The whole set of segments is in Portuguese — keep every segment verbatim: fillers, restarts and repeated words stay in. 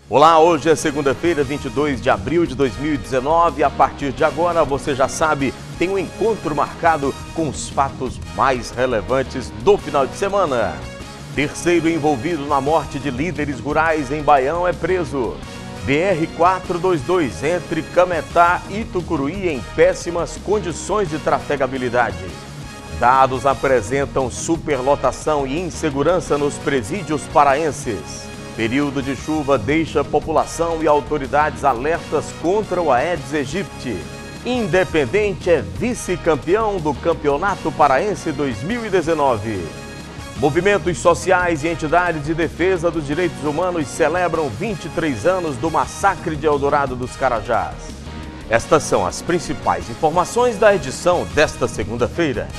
Olá, hoje é segunda-feira, vinte e dois de abril de dois mil e dezenove. A partir de agora, você já sabe, tem um encontro marcado com os fatos mais relevantes do final de semana. Terceiro envolvido na morte de líderes rurais em Baião é preso. B R quatrocentos e vinte e dois entre Cametá e Tucuruí em péssimas condições de trafegabilidade. Dados apresentam superlotação e insegurança nos presídios paraenses. Período de chuva deixa população e autoridades alertas contra o Aedes aegypti. Independente é vice-campeão do Campeonato Paraense dois mil e dezenove. Movimentos sociais e entidades de defesa dos direitos humanos celebram vinte e três anos do massacre de Eldorado dos Carajás. Estas são as principais informações da edição desta segunda-feira.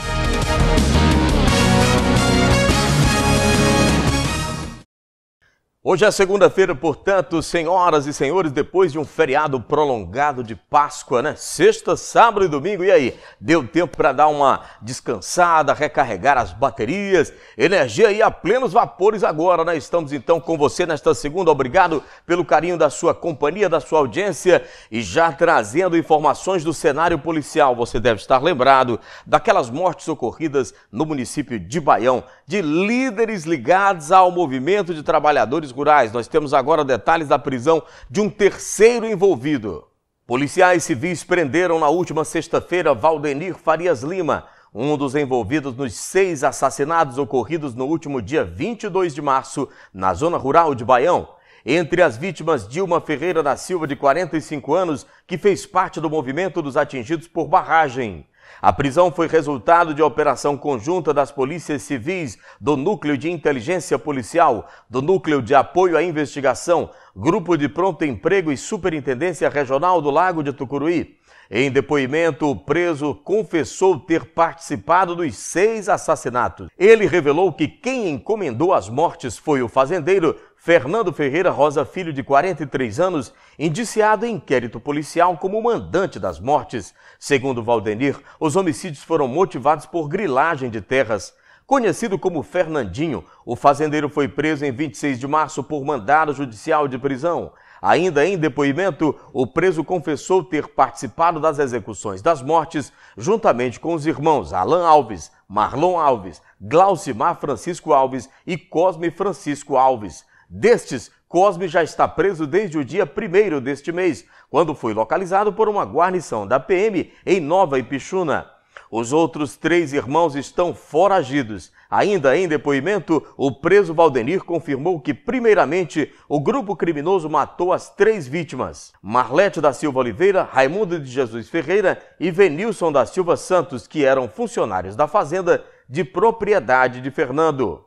Hoje é segunda-feira, portanto, senhoras e senhores, depois de um feriado prolongado de Páscoa, né? Sexta, sábado e domingo, e aí? Deu tempo para dar uma descansada, recarregar as baterias, energia aí a plenos vapores agora, né? Estamos então com você nesta segunda, obrigado pelo carinho da sua companhia, da sua audiência e já trazendo informações do cenário policial. Você deve estar lembrado daquelas mortes ocorridas no município de Baião, de líderes ligados ao movimento de trabalhadores rurais. Nós temos agora detalhes da prisão de um terceiro envolvido. Policiais civis prenderam na última sexta-feira Valdenir Farias Lima, um dos envolvidos nos seis assassinatos ocorridos no último dia vinte e dois de março, na zona rural de Baião. Entre as vítimas, Dilma Ferreira da Silva, de quarenta e cinco anos, que fez parte do movimento dos atingidos por barragem. A prisão foi resultado de operação conjunta das polícias civis, do Núcleo de Inteligência Policial, do Núcleo de Apoio à Investigação, Grupo de Pronto Emprego e Superintendência Regional do Lago de Tucuruí. Em depoimento, o preso confessou ter participado dos seis assassinatos. Ele revelou que quem encomendou as mortes foi o fazendeiro Fernando Ferreira Rosa Filho, de quarenta e três anos, indiciado em inquérito policial como mandante das mortes. Segundo Valdenir, os homicídios foram motivados por grilagem de terras. Conhecido como Fernandinho, o fazendeiro foi preso em vinte e seis de março por mandado judicial de prisão. Ainda em depoimento, o preso confessou ter participado das execuções das mortes juntamente com os irmãos Alan Alves, Marlon Alves, Glaucimar Francisco Alves e Cosme Francisco Alves. Destes, Cosme já está preso desde o dia primeiro deste mês, quando foi localizado por uma guarnição da P M em Nova Ipixuna. Os outros três irmãos estão foragidos. Ainda em depoimento, o preso Valdenir confirmou que, primeiramente, o grupo criminoso matou as três vítimas: Marlete da Silva Oliveira, Raimundo de Jesus Ferreira e Venilson da Silva Santos, que eram funcionários da fazenda de propriedade de Fernando.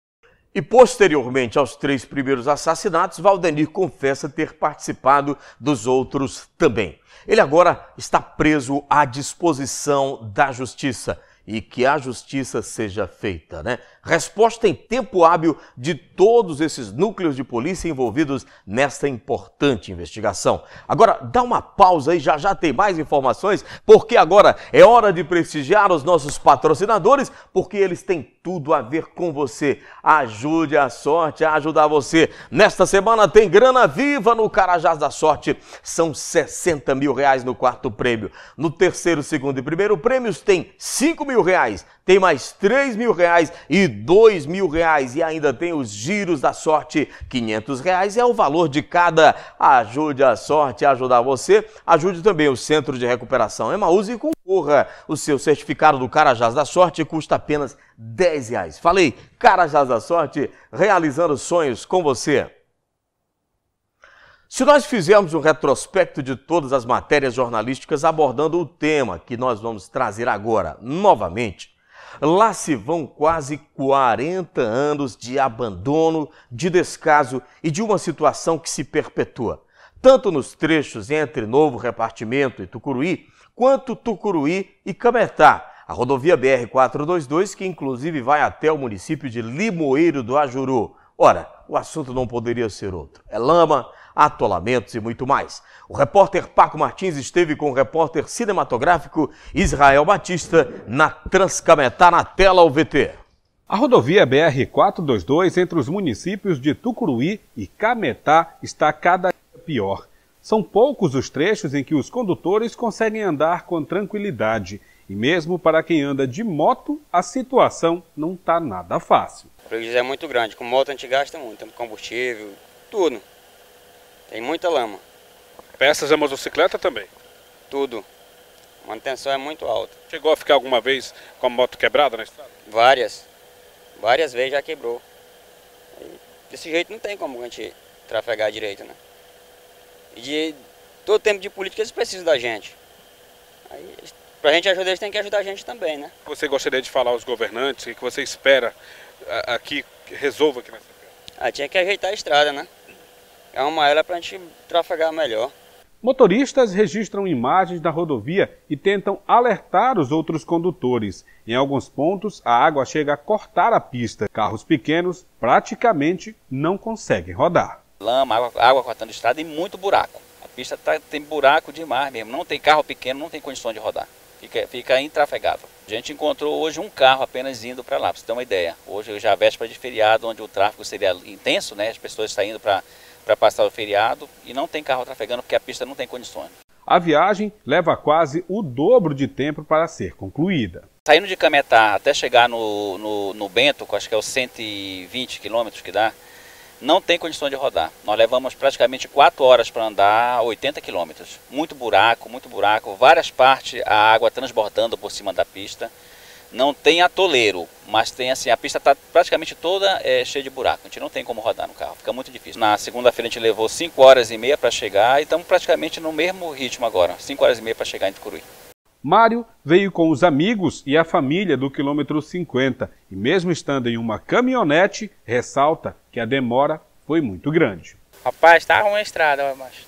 E posteriormente aos três primeiros assassinatos, Valdenir confessa ter participado dos outros também. Ele agora está preso à disposição da justiça. E que a justiça seja feita, né? Resposta em tempo hábil de todos esses núcleos de polícia envolvidos nesta importante investigação. Agora, dá uma pausa aí, já já tem mais informações, porque agora é hora de prestigiar os nossos patrocinadores, porque eles têm tudo a ver com você. Ajude a sorte a ajudar você. Nesta semana tem grana viva no Carajás da Sorte. São sessenta mil reais no quarto prêmio. No terceiro, segundo e primeiro prêmios tem cinco mil reais, tem mais três mil reais e dois mil reais, e ainda tem os giros da sorte, quinhentos reais é o valor de cada. Ajude a sorte a ajudar você, ajude também o Centro de Recuperação Emaús e concorra. O seu certificado do Carajás da Sorte custa apenas dez reais. Falei, Carajás da Sorte, realizando sonhos com você. Se nós fizermos um retrospecto de todas as matérias jornalísticas abordando o tema que nós vamos trazer agora novamente, lá se vão quase quarenta anos de abandono, de descaso e de uma situação que se perpetua, tanto nos trechos entre Novo Repartimento e Tucuruí, quanto Tucuruí e Cametá, a rodovia B R quatrocentos e vinte e dois, que inclusive vai até o município de Limoeiro do Ajuru. Ora, o assunto não poderia ser outro. É lama, atolamentos e muito mais. O repórter Paco Martins esteve com o repórter cinematográfico Israel Batista na Transcametá, na tela O V T. A rodovia B R quatrocentos e vinte e dois entre os municípios de Tucuruí e Cametá está cada dia pior. São poucos os trechos em que os condutores conseguem andar com tranquilidade. E mesmo para quem anda de moto, a situação não está nada fácil. O prejuízo é muito grande. Com moto a gente gasta muito, tanto combustível, tudo. Tem muita lama. Peças da motocicleta também? Tudo. A manutenção é muito alta. Chegou a ficar alguma vez com a moto quebrada na estrada? Várias. Várias vezes já quebrou. Desse jeito não tem como a gente trafegar direito, né? E de todo tempo de política eles precisam da gente. Aí, pra gente ajudar, eles têm que ajudar a gente também, né? Você gostaria de falar aos governantes, o que você espera aqui, que resolva aqui nessa terra? Ah, tinha que ajeitar a estrada, né? É uma ela pra gente trafegar melhor. Motoristas registram imagens da rodovia e tentam alertar os outros condutores. Em alguns pontos, a água chega a cortar a pista. Carros pequenos praticamente não conseguem rodar. Lama, água, água cortando a estrada e muito buraco. A pista tá, tem buraco demais mesmo. Não tem carro pequeno, não tem condições de rodar. Fica, fica intrafegável. A gente encontrou hoje um carro apenas indo para lá, para você ter uma ideia. Hoje já é véspera de feriado, onde o tráfego seria intenso, né? As pessoas saindo para para passar o feriado e não tem carro trafegando porque a pista não tem condições. A viagem leva quase o dobro de tempo para ser concluída. Saindo de Cametá até chegar no, no, no Bento, que acho que é os cento e vinte quilômetros que dá, não tem condições de rodar. Nós levamos praticamente quatro horas para andar oitenta quilômetros. Muito buraco, muito buraco, várias partes a água transbordando por cima da pista. Não tem atoleiro, mas tem assim, a pista está praticamente toda é, cheia de buraco. A gente não tem como rodar no carro, fica muito difícil. Na segunda-feira a gente levou cinco horas e meia para chegar e estamos praticamente no mesmo ritmo agora, cinco horas e meia para chegar em Tucuruí. Mário veio com os amigos e a família do quilômetro cinquenta e mesmo estando em uma caminhonete, ressalta que a demora foi muito grande. Rapaz, tá ruim a estrada, mas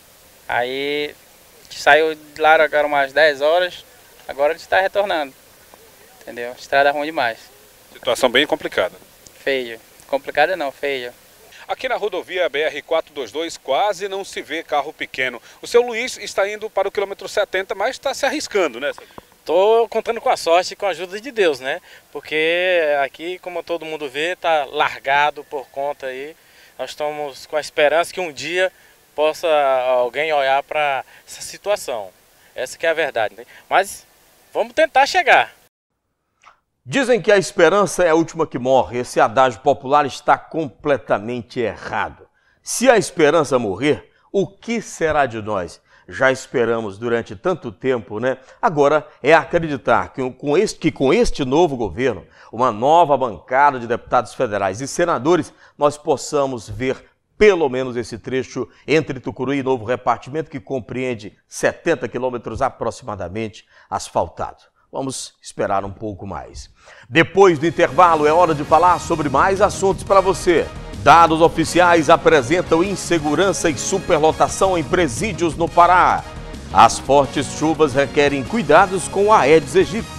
aí a gente saiu de lá agora umas dez horas, agora a gente está retornando. Entendeu? Estrada ruim demais. Situação bem complicada. Feio. Complicada não, feio. Aqui na rodovia B R quatrocentos e vinte e dois quase não se vê carro pequeno. O seu Luiz está indo para o quilômetro setenta, mas está se arriscando, né? Tô contando com a sorte e com a ajuda de Deus, né? Porque aqui, como todo mundo vê, tá largado por conta aí. Nós estamos com a esperança que um dia possa alguém olhar para essa situação. Essa que é a verdade, né? Mas vamos tentar chegar. Dizem que a esperança é a última que morre. Esse adágio popular está completamente errado. Se a esperança morrer, o que será de nós? Já esperamos durante tanto tempo, né? Agora é acreditar que com este, que com este novo governo, uma nova bancada de deputados federais e senadores, nós possamos ver pelo menos esse trecho entre Tucuruí e Novo Repartimento, que compreende setenta quilômetros aproximadamente, asfaltado. Vamos esperar um pouco mais. Depois do intervalo, é hora de falar sobre mais assuntos para você. Dados oficiais apresentam insegurança e superlotação em presídios no Pará. As fortes chuvas requerem cuidados com a Aedes aegypti.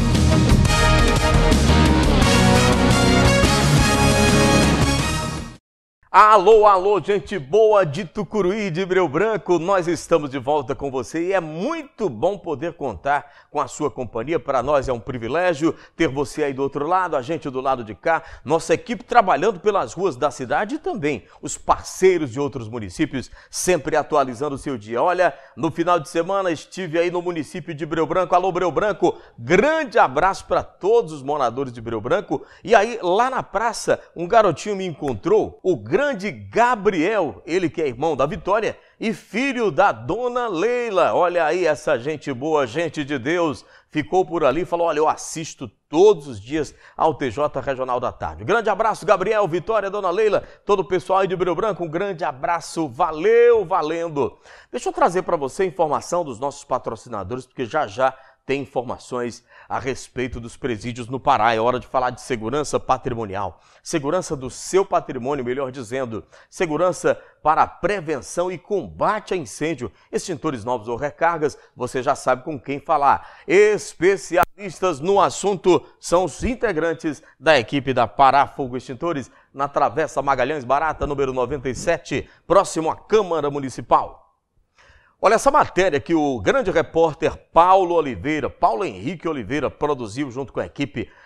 Alô, alô, gente boa de Tucuruí, de Breu Branco, nós estamos de volta com você e é muito bom poder contar com a sua companhia. Para nós é um privilégio ter você aí do outro lado, a gente do lado de cá, nossa equipe trabalhando pelas ruas da cidade e também os parceiros de outros municípios, sempre atualizando o seu dia. Olha, no final de semana estive aí no município de Breu Branco. Alô, Breu Branco, grande abraço para todos os moradores de Breu Branco. E aí, lá na praça, um garotinho me encontrou, o grande Grande Gabriel, ele que é irmão da Vitória e filho da dona Leila. Olha aí essa gente boa, gente de Deus, ficou por ali e falou, olha, eu assisto todos os dias ao T J Regional da Tarde. Grande abraço, Gabriel, Vitória, dona Leila, todo o pessoal aí de Breu Branco, um grande abraço, valeu, valendo. Deixa eu trazer para você a informação dos nossos patrocinadores, porque já já tem informações a respeito dos presídios no Pará. É hora de falar de segurança patrimonial. Segurança do seu patrimônio, melhor dizendo. Segurança para a prevenção e combate a incêndio. Extintores novos ou recargas, você já sabe com quem falar. Especialistas no assunto são os integrantes da equipe da Pará Fogo Extintores, na Travessa Magalhães Barata, número noventa e sete, próximo à Câmara Municipal. Olha essa matéria que o grande repórter Paulo Oliveira, Paulo Henrique Oliveira, produziu junto com a equipe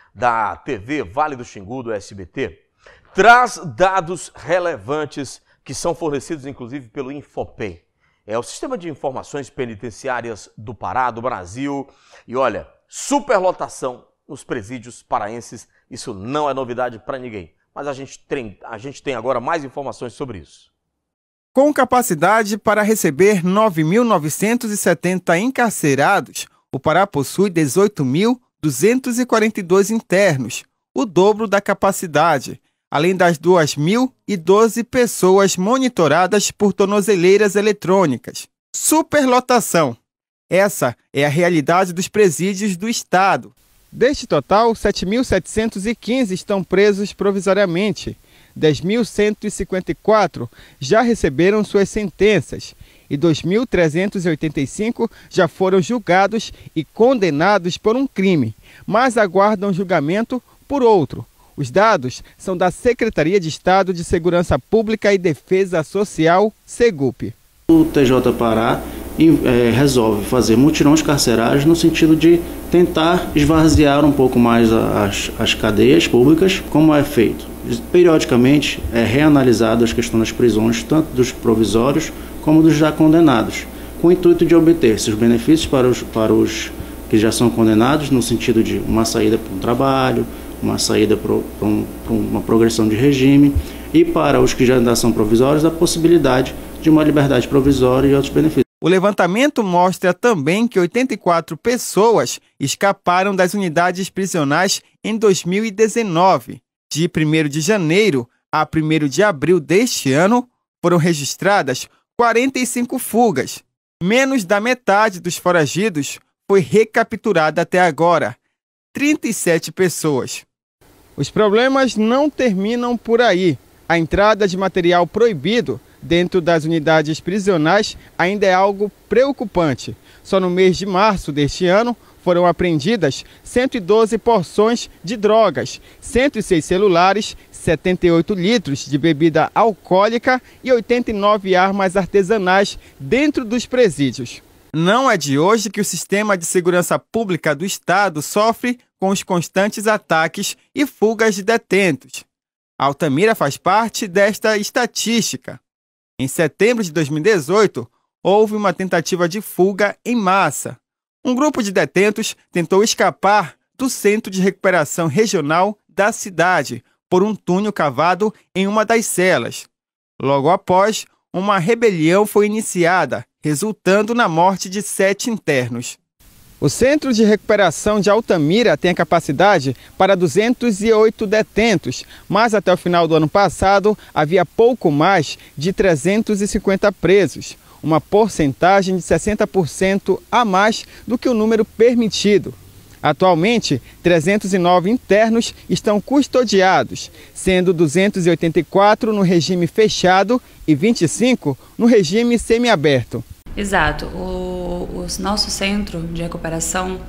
da T V Vale do Xingu, do S B T, traz dados relevantes que são fornecidos inclusive pelo Infopem. É o Sistema de Informações Penitenciárias do Pará, do Brasil. E olha, superlotação nos presídios paraenses, isso não é novidade para ninguém. Mas a gente, tem, a gente tem agora mais informações sobre isso. Com capacidade para receber nove mil novecentos e setenta encarcerados, o Pará possui dezoito mil duzentos e quarenta e dois internos, o dobro da capacidade, além das duas mil e doze pessoas monitoradas por tornozeleiras eletrônicas. Superlotação. Essa é a realidade dos presídios do estado. Deste total, sete mil setecentos e quinze estão presos provisoriamente, dez mil cento e cinquenta e quatro já receberam suas sentenças e dois mil trezentos e oitenta e cinco já foram julgados e condenados por um crime, mas aguardam julgamento por outro. Os dados são da Secretaria de Estado de Segurança Pública e Defesa Social, SEGUP. O T J Pará é, resolve fazer mutirões carcerários no sentido de tentar esvaziar um pouco mais as, as cadeias públicas. Como é feito? Periodicamente é reanalisado as questões das prisões, tanto dos provisórios como dos já condenados, com o intuito de obter esses benefícios para os, para os que já são condenados, no sentido de uma saída para um trabalho, uma saída para, um, para uma progressão de regime, e para os que já ainda são provisórios, a possibilidade de uma liberdade provisória e outros benefícios. O levantamento mostra também que oitenta e quatro pessoas escaparam das unidades prisionais em dois mil e dezenove. De primeiro de janeiro a primeiro de abril deste ano, foram registradas quarenta e cinco fugas. Menos da metade dos foragidos foi recapturada até agora, trinta e sete pessoas. Os problemas não terminam por aí. A entrada de material proibido dentro das unidades prisionais ainda é algo preocupante. Só no mês de março deste ano foram apreendidas cento e doze porções de drogas, cento e seis celulares, setenta e oito litros de bebida alcoólica e oitenta e nove armas artesanais dentro dos presídios. Não é de hoje que o Sistema de Segurança Pública do Estado sofre com os constantes ataques e fugas de detentos. Altamira faz parte desta estatística. Em setembro de dois mil e dezoito, houve uma tentativa de fuga em massa. Um grupo de detentos tentou escapar do Centro de Recuperação Regional da cidade por um túnel cavado em uma das celas. Logo após, uma rebelião foi iniciada, resultando na morte de sete internos. O Centro de Recuperação de Altamira tem a capacidade para duzentos e oito detentos, mas até o final do ano passado havia pouco mais de trezentos e cinquenta presos, uma porcentagem de sessenta por cento a mais do que o número permitido. Atualmente, trezentos e nove internos estão custodiados, sendo duzentos e oitenta e quatro no regime fechado e vinte e cinco no regime semiaberto. Exato. O, o nosso centro de recuperação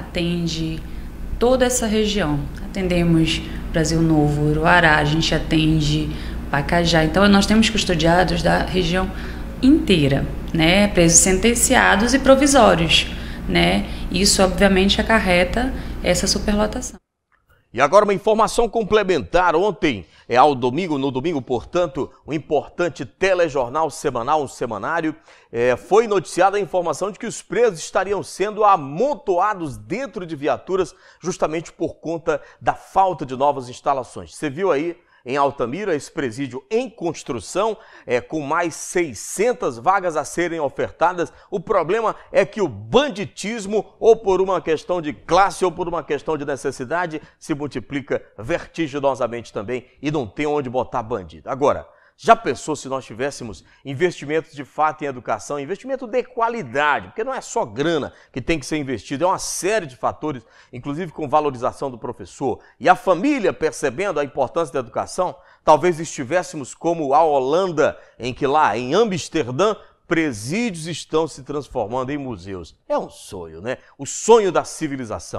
atende toda essa região. Atendemos Brasil Novo, Uruará, a gente atende Pacajá. Então, nós temos custodiados da região inteira, né? Presos sentenciados e provisórios, né? Isso, obviamente, acarreta essa superlotação. E agora uma informação complementar. Ontem, é ao domingo, no domingo, portanto, um importante telejornal semanal, um semanário, é, foi noticiada a informação de que os presos estariam sendo amontoados dentro de viaturas justamente por conta da falta de novas instalações. Você viu aí em Altamira, esse presídio em construção, é, com mais seiscentas vagas a serem ofertadas. O problema é que o banditismo, ou por uma questão de classe ou por uma questão de necessidade, se multiplica vertiginosamente também e não tem onde botar bandido. Agora, já pensou se nós tivéssemos investimentos de fato em educação, investimento de qualidade, porque não é só grana que tem que ser investido, é uma série de fatores, inclusive com valorização do professor. E a família percebendo a importância da educação, talvez estivéssemos como a Holanda, em que lá em Amsterdã, presídios estão se transformando em museus. É um sonho, né? O sonho da civilização.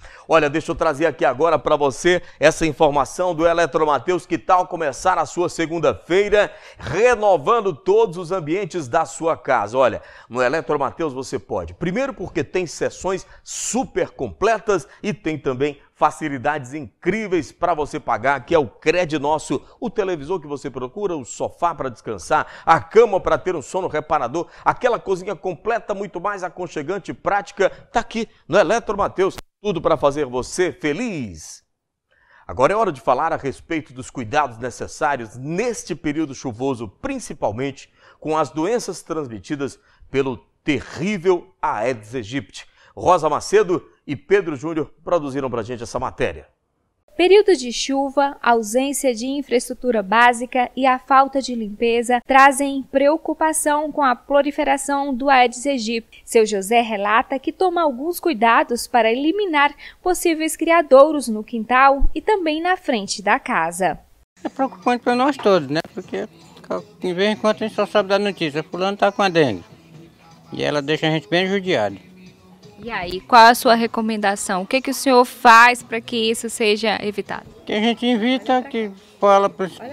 Olha, deixa eu trazer aqui agora para você essa informação do Eletromatheus. Que tal começar a sua segunda-feira renovando todos os ambientes da sua casa? Olha, no Eletromatheus você pode. Primeiro porque tem sessões super completas e tem também facilidades incríveis para você pagar, que é o Cred Nosso, o televisor que você procura, o sofá para descansar, a cama para ter um sono reparador, aquela cozinha completa, muito mais aconchegante e prática, tá aqui no Eletromatheus. Tudo para fazer você feliz. Agora é hora de falar a respeito dos cuidados necessários neste período chuvoso, principalmente com as doenças transmitidas pelo terrível Aedes aegypti. Rosa Macedo e Pedro Júnior produziram para a gente essa matéria. Períodos de chuva, ausência de infraestrutura básica e a falta de limpeza trazem preocupação com a proliferação do Aedes aegypti. Seu José relata que toma alguns cuidados para eliminar possíveis criadouros no quintal e também na frente da casa. É preocupante para nós todos, né? Porque de vez em quando a gente só sabe da notícia, fulano está com a dengue. E ela deixa a gente bem judiado. E aí, qual a sua recomendação? O que, que o senhor faz para que isso seja evitado? Que a gente evita, que fala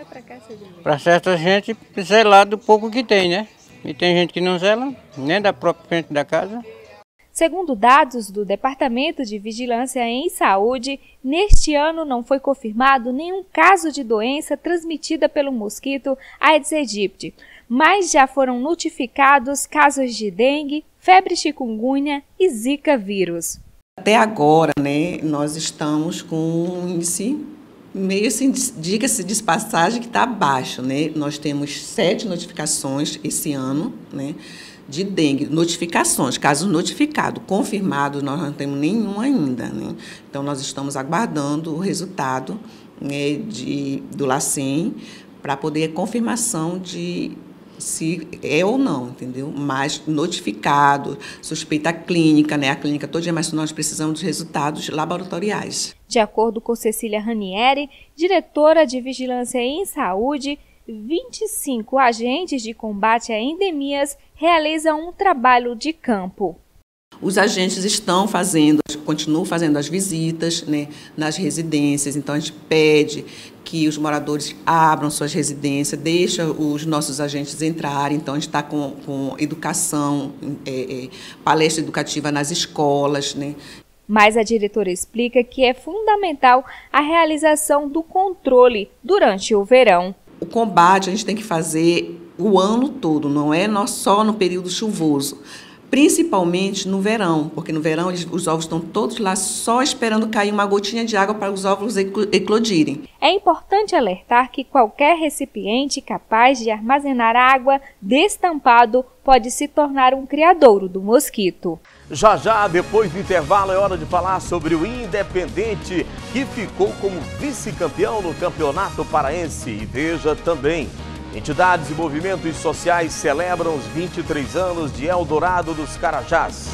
para certa gente zelar do pouco que tem, né? E tem gente que não zela, nem da própria frente da casa. Segundo dados do Departamento de Vigilância em Saúde, neste ano não foi confirmado nenhum caso de doença transmitida pelo mosquito Aedes aegypti, mas já foram notificados casos de dengue, febre chikungunya e zika vírus. Até agora, né, nós estamos com um índice meio assim, diga-se de passagem, que está baixo, né? Nós temos sete notificações esse ano, né, de dengue, notificações, casos notificados, confirmados, nós não temos nenhum ainda, né? Então, nós estamos aguardando o resultado, né, de, do LACEN para poder confirmação de se é ou não, entendeu? Mas notificado, suspeita clínica, né? A clínica toda, mas nós precisamos dos resultados laboratoriais. De acordo com Cecília Ranieri, diretora de Vigilância em Saúde, vinte e cinco agentes de combate a endemias realizam um trabalho de campo. Os agentes estão fazendo, continuam fazendo as visitas, né, nas residências, então a gente pede que os moradores abram suas residências, deixa os nossos agentes entrarem, então a gente está com, com educação, é, é, palestra educativa nas escolas, né. Mas a diretora explica que é fundamental a realização do controle durante o verão. O combate a gente tem que fazer o ano todo, não é só no período chuvoso. Principalmente no verão, porque no verão eles, os ovos estão todos lá só esperando cair uma gotinha de água para os ovos eclodirem. É importante alertar que qualquer recipiente capaz de armazenar água destampado pode se tornar um criadouro do mosquito. Já já, depois do intervalo, é hora de falar sobre o Independente, que ficou como vice-campeão no Campeonato Paraense. E veja também, entidades e movimentos sociais celebram os vinte e três anos de Eldorado dos Carajás.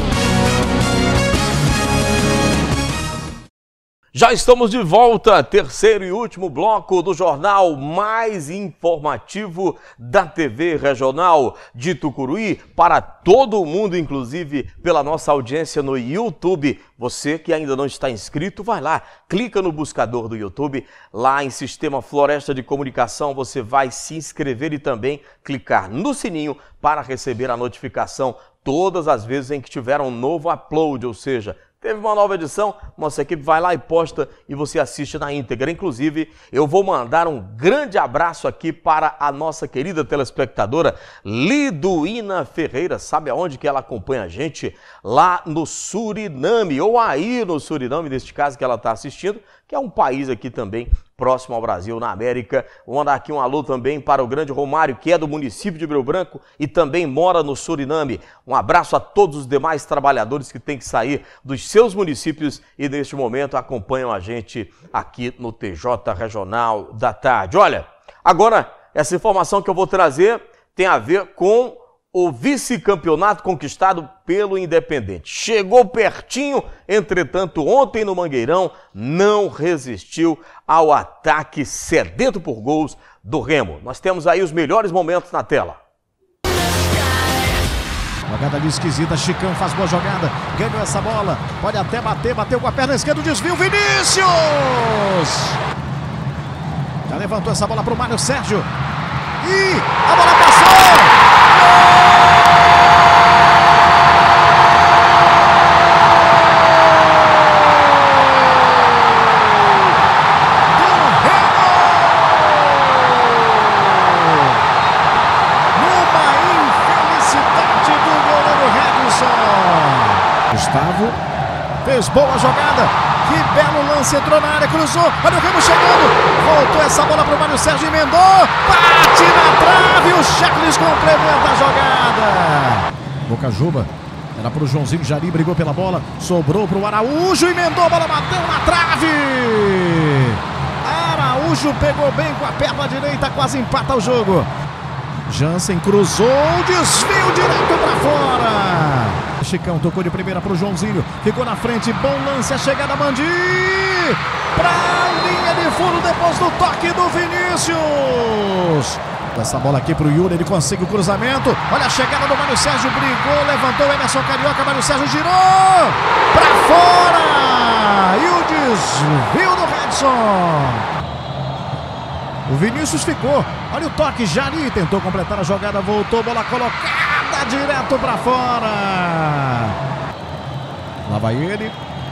Já estamos de volta, terceiro e último bloco do jornal mais informativo da T V regional de Tucuruí, para todo o mundo, inclusive pela nossa audiência no YouTube. Você que ainda não está inscrito, vai lá, clica no buscador do YouTube, lá em Sistema Floresta de Comunicação, você vai se inscrever e também clicar no sininho para receber a notificação todas as vezes em que tiver um novo upload, ou seja, teve uma nova edição, nossa equipe vai lá e posta e você assiste na íntegra. Inclusive, eu vou mandar um grande abraço aqui para a nossa querida telespectadora Liduína Ferreira. Sabe aonde que ela acompanha a gente? Lá no Suriname, ou aí no Suriname, neste caso que ela está assistindo, que é um país aqui também próximo ao Brasil, na América. Vou mandar aqui um alô também para o grande Romário, que é do município de Rio Branco e também mora no Suriname. Um abraço a todos os demais trabalhadores que têm que sair dos seus municípios e neste momento acompanham a gente aqui no T J Regional da Tarde. Olha, agora essa informação que eu vou trazer tem a ver com o vice-campeonato conquistado pelo Independente. Chegou pertinho, entretanto, ontem no Mangueirão, não resistiu ao ataque sedento por gols do Remo. Nós temos aí os melhores momentos na tela. Jogada ali esquisita, Chicão faz boa jogada, ganhou essa bola, pode até bater, bateu com a perna esquerda, desvio, Vinícius! Já levantou essa bola para o Mário Sérgio, e a bola passou! Gustavo fez boa jogada, que belo lance, entrou na área, cruzou, olha o Remo chegando, voltou essa bola para o Mário Sérgio, emendou, bate na trave, o Charles complementa a jogada. Bocajuba, era para o Joãozinho, Jari brigou pela bola, sobrou para o Araújo, emendou, a bola bateu na trave. Araújo pegou bem com a perna direita, quase empata o jogo. Jansen cruzou, desvio direto para fora. Chicão tocou de primeira para o Joãozinho, ficou na frente, bom lance, a chegada Mandi para a linha de fundo depois do toque do Vinícius. Essa bola aqui para o Yuri, ele consegue o cruzamento, olha a chegada do Mário Sérgio, brigou, levantou o Emerson Carioca, Mário Sérgio girou para fora e o desvio do Redson. O Vinícius ficou, olha o toque, Jari tentou completar a jogada, voltou, bola colocada direto para fora. Lá vai ele,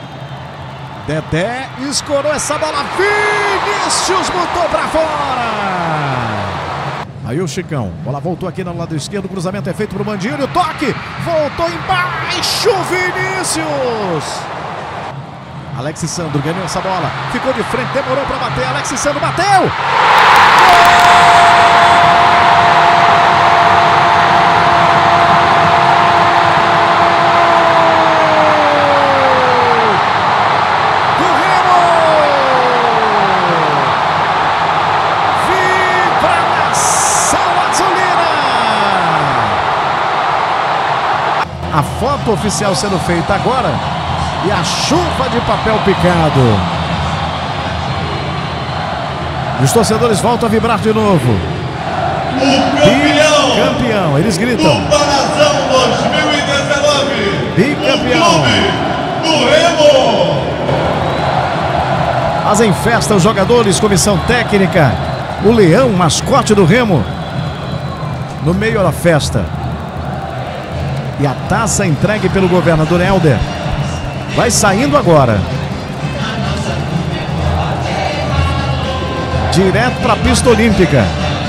Dedé escorou essa bola, Vinícius botou para fora. Aí o Chicão, bola voltou aqui no lado esquerdo, o cruzamento é feito para o Mandinho, o toque, voltou embaixo, Vinícius. Alex Sandro ganhou essa bola, ficou de frente, demorou para bater, Alex Sandro bateu! Gol! Do Remo! Vibração azulina! A foto oficial sendo feita agora. E a chuva de papel picado. Os torcedores voltam a vibrar de novo. O campeão! Campeão, eles gritam. Do Parazão dois mil e dezenove. Bicampeão. Do Remo. Fazem festa os jogadores, comissão técnica. O Leão, mascote do Remo. No meio da festa. E a taça entregue pelo governador Helder. Vai saindo agora. Direto para a pista olímpica.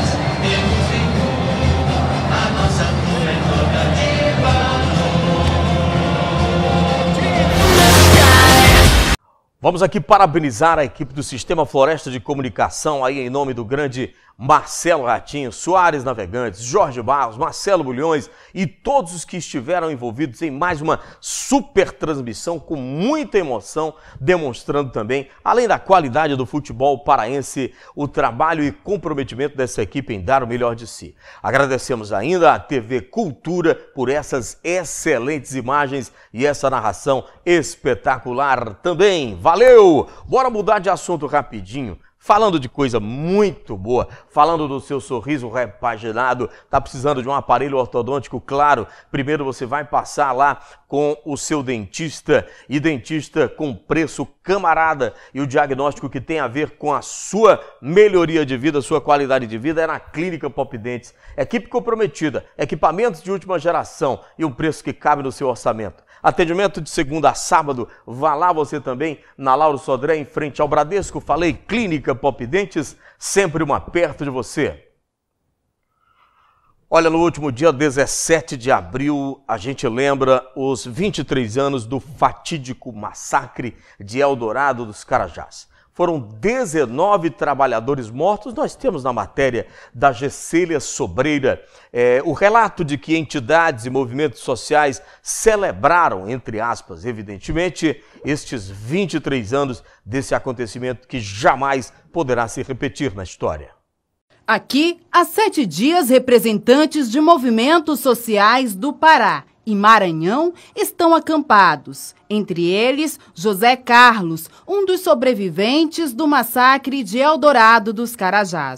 Vamos aqui parabenizar a equipe do Sistema Floresta de Comunicação, aí em nome do grande Marcelo Ratinho, Soares Navegantes, Jorge Barros, Marcelo Bulhões e todos os que estiveram envolvidos em mais uma super transmissão com muita emoção, demonstrando também, além da qualidade do futebol paraense, o trabalho e comprometimento dessa equipe em dar o melhor de si. Agradecemos ainda à T V Cultura por essas excelentes imagens e essa narração espetacular também. Valeu! Bora mudar de assunto rapidinho. Falando de coisa muito boa, falando do seu sorriso repaginado, tá precisando de um aparelho ortodôntico? Claro, primeiro você vai passar lá com o seu dentista, e dentista com preço camarada, e o diagnóstico que tem a ver com a sua melhoria de vida, sua qualidade de vida é na Clínica Pop Dentes. Equipe comprometida, equipamentos de última geração e um preço que cabe no seu orçamento. Atendimento de segunda a sábado, vá lá você também, na Lauro Sodré, em frente ao Bradesco. Falei, Clínica Pop Dentes, sempre uma perto de você. Olha, no último dia dezessete de abril, a gente lembra os vinte e três anos do fatídico massacre de Eldorado dos Carajás. Foram dezenove trabalhadores mortos. Nós temos na matéria da Gessília Sobreira é, o relato de que entidades e movimentos sociais celebraram, entre aspas, evidentemente, estes vinte e três anos desse acontecimento que jamais poderá se repetir na história. Aqui, há sete dias, representantes de movimentos sociais do Pará e Maranhão estão acampados. Entre eles, José Carlos, um dos sobreviventes do massacre de Eldorado dos Carajás.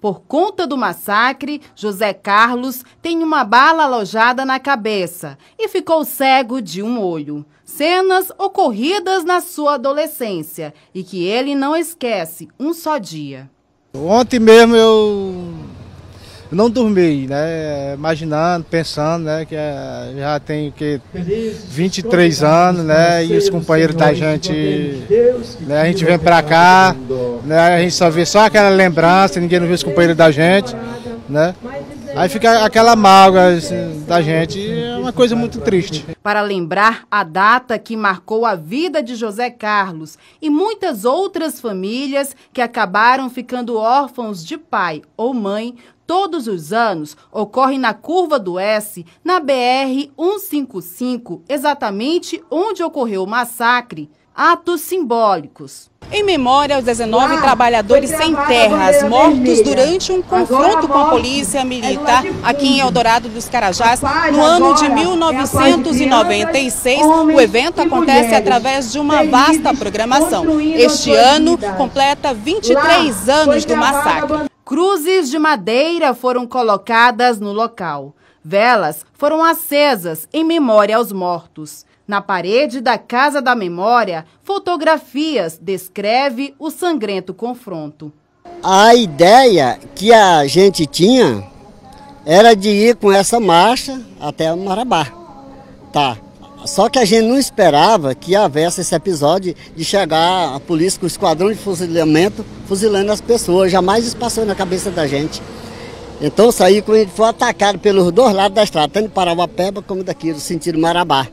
Por conta do massacre, José Carlos tem uma bala alojada na cabeça e ficou cego de um olho. Cenas ocorridas na sua adolescência e que ele não esquece um só dia. Ontem mesmo eu não dormi, né? Imaginando, pensando, né? Que já tenho que vinte e três anos, né? E os companheiros da gente, né? A gente vem pra cá, né? A gente só vê só aquela lembrança, ninguém não vê os companheiros da gente, né? Aí fica aquela mágoa assim, da gente, e é uma coisa muito triste. Para lembrar a data que marcou a vida de José Carlos e muitas outras famílias que acabaram ficando órfãos de pai ou mãe, todos os anos ocorre na Curva do S, na B R cento e cinquenta e cinco, exatamente onde ocorreu o massacre, atos simbólicos. Em memória aos dezenove trabalhadores sem terras mortos durante um confronto com a polícia militar aqui em Eldorado dos Carajás no ano de mil novecentos e noventa e seis, o evento acontece através de uma vasta programação. Este ano completa vinte e três anos do massacre. Cruzes de madeira foram colocadas no local. Velas foram acesas em memória aos mortos. Na parede da Casa da Memória, fotografias descreve o sangrento confronto. A ideia que a gente tinha era de ir com essa marcha até Marabá. Tá. Só que a gente não esperava que houvesse esse episódio de chegar a polícia com o esquadrão de fuzilamento fuzilando as pessoas. Jamais isso passou na cabeça da gente. Então saí quando a gente foi atacado pelos dois lados da estrada, tanto de Parauapeba como daqui, do sentido Marabá.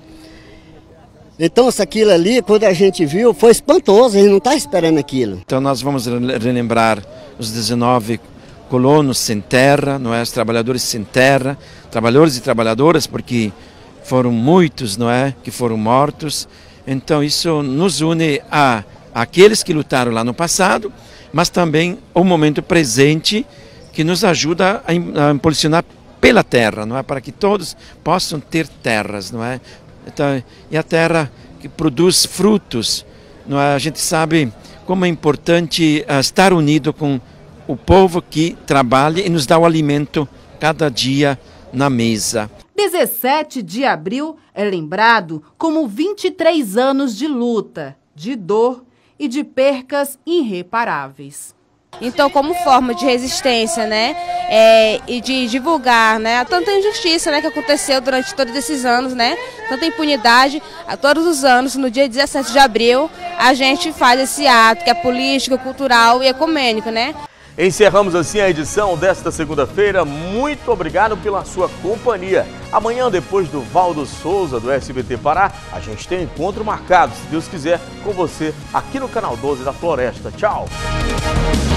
Então, isso aquilo ali, quando a gente viu, foi espantoso, a gente não está esperando aquilo. Então, nós vamos relembrar os dezenove colonos sem terra, não é? Os trabalhadores sem terra, trabalhadores e trabalhadoras, porque foram muitos, não é? Que foram mortos. Então, isso nos une a aqueles que lutaram lá no passado, mas também o momento presente, que nos ajuda a impulsionar pela terra, não é? Para que todos possam ter terras, não é? Então, e a terra que produz frutos, não é? A gente sabe como é importante uh, estar unido com o povo que trabalha e nos dá o alimento cada dia na mesa. dezessete de abril é lembrado como vinte e três anos de luta, de dor e de percas irreparáveis. Então, como forma de resistência, né, é, e de divulgar, né, tanta injustiça, né, que aconteceu durante todos esses anos, né, tanta impunidade, a todos os anos, no dia dezessete de abril, a gente faz esse ato que é político, cultural e ecumênico, né. Encerramos assim a edição desta segunda-feira. Muito obrigado pela sua companhia. Amanhã, depois do Valdo Souza, do S B T Pará, a gente tem um encontro marcado, se Deus quiser, com você aqui no Canal doze da Floresta. Tchau!